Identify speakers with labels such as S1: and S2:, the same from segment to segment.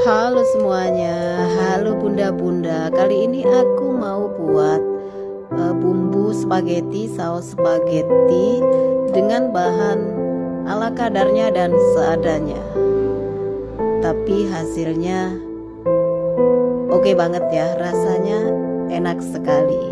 S1: Halo semuanya, halo bunda-bunda. Kali ini aku mau buat bumbu spaghetti, saus spaghetti dengan bahan ala kadarnya dan seadanya. Tapi hasilnya oke banget ya, rasanya enak sekali.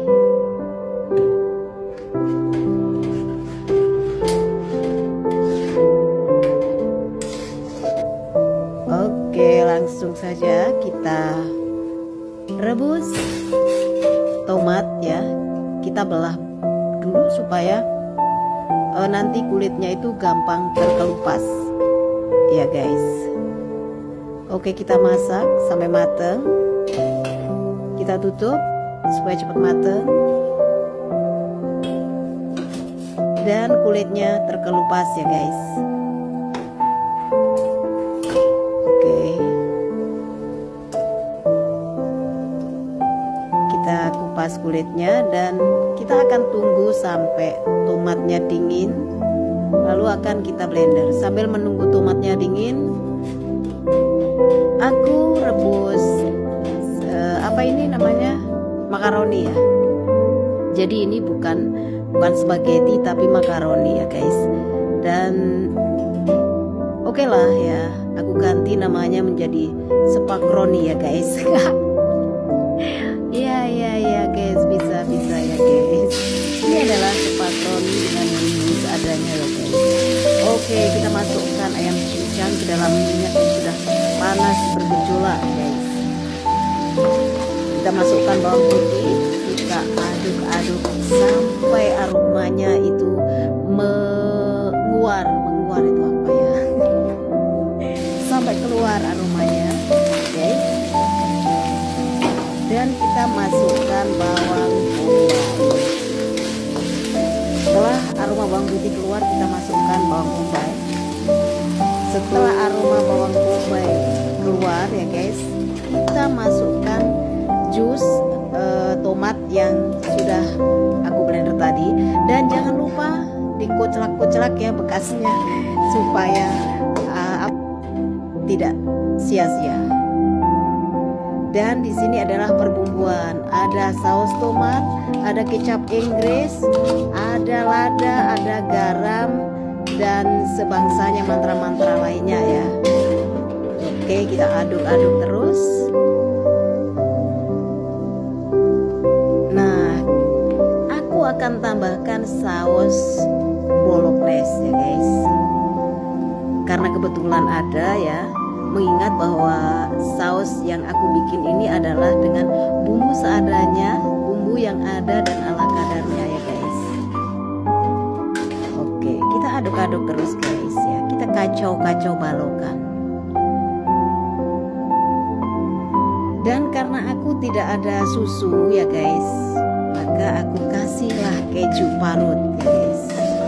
S1: Oke, langsung saja kita rebus tomat ya. Kita belah dulu supaya nanti kulitnya itu gampang terkelupas ya guys. Oke, kita masak sampai mateng. Kita tutup supaya cepat mateng dan kulitnya terkelupas ya guys. Kita kupas kulitnya dan kita akan tunggu sampai tomatnya dingin, lalu akan kita blender. Sambil menunggu tomatnya dingin, aku rebus apa ini namanya, makaroni ya. Jadi ini bukan spaghetti tapi makaroni ya guys. Dan oke lah ya, aku ganti namanya menjadi spagroni ya guys. Ya guys, bisa ya guys. Ini adalah spagroni dengan bumbu seadanya ya guys. Oke, kita masukkan ayam cincang ke dalam minyak yang sudah panas bergejolak guys. Kita masukkan bawang putih, kita aduk-aduk sampai aromanya itu menguar itu apa ya? Sampai keluar aromanya guys. Dan kita masukkan bawang bombay. Setelah aroma bawang putih keluar, kita masukkan bawang bombay. Setelah aroma bawang bombay keluar ya guys, kita masukkan jus tomat yang sudah aku blender tadi. Dan jangan lupa dikoclak-koclak ya bekasnya supaya tidak sia-sia. Dan di sini adalah perbumbuan. Ada saus tomat, ada kecap Inggris, ada lada, ada garam, dan sebangsanya mantra-mantra lainnya ya. Oke, kita aduk-aduk terus. Nah, aku akan tambahkan saus bolognese ya guys. Karena kebetulan ada ya. Mengingat bahwa saus yang aku bikin ini adalah dengan bumbu seadanya, bumbu yang ada dan ala kadarnya ya guys. Oke, kita aduk-aduk terus guys ya. Kita kacau-kacau balokan. Dan karena aku tidak ada susu ya guys, maka aku kasihlah keju parut ya guys.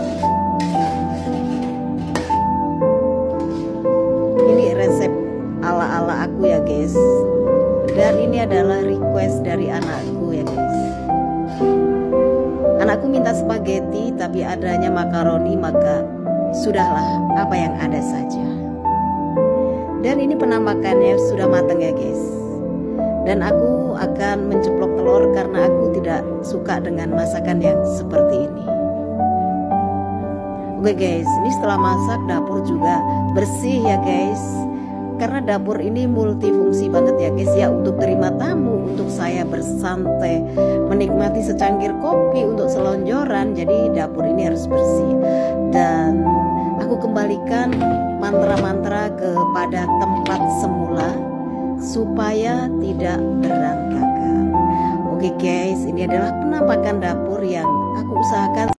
S1: Resep ala-ala aku ya guys. Dan ini adalah request dari anakku ya guys. Anakku minta spaghetti tapi adanya makaroni, maka sudahlah apa yang ada saja. Dan ini penampakannya sudah matang ya guys. Dan aku akan menceplok telur karena aku tidak suka dengan masakan yang seperti ini. Oke guys, ini setelah masak dapur juga bersih ya guys. Karena dapur ini multifungsi banget ya guys ya, untuk terima tamu, untuk saya bersantai, menikmati secangkir kopi, untuk selonjoran. Jadi dapur ini harus bersih. Dan aku kembalikan mantra-mantra kepada tempat semula supaya tidak berantakan. Oke guys, ini adalah penampakan dapur yang aku usahakan